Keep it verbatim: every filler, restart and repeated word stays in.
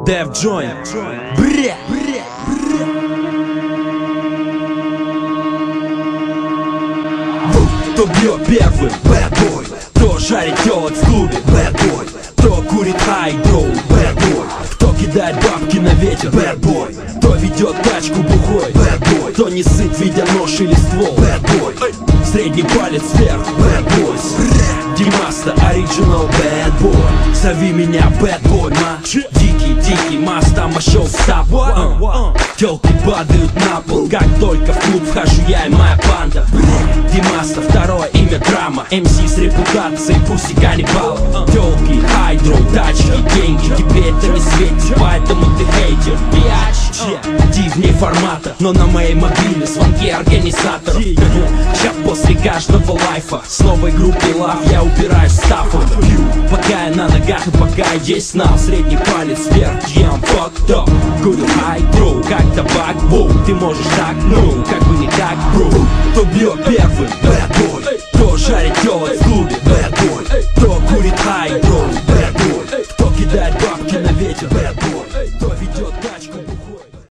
Dev Joint. Бре, бре, бре. Кто бьет первым? Bad boy. Кто жарит телок в клубе? Bad boy. Кто курит хайдроу? Bad boy. Кто кидает бабки на ветер? Bad boy. Кто ведет тачку бухой? Bad boy. Кто не сыт, видя нож или ствол? Bad boy. Средний палец вверх? Bad boys. Димаста, оригинал bad boy. Зови меня bad boy, ма. Дикий, дикий, маста, мошел в стабой. Телки падают на пол, как только в клуб вхожу я и моя банда. Димаста, второе имя драма. эм си с репутацией, пусть и каннибал. Телки, хайдроу, тачки, деньги. Тебе это не светит, поэтому ты хейтер, биач. Ди вне формата, но на моей мобиле звонки организаторов. Сейчас после каждого лайфа с новой группой лав я убираюсь стафом. Пока я на ногах и пока есть нал. Средний палец вверх, yeah, I'm fucked up. Курю хайдроу, как табак, боу. Ты можешь так, ну, как бы не так, бро. Кто бьет первым? Bad boy.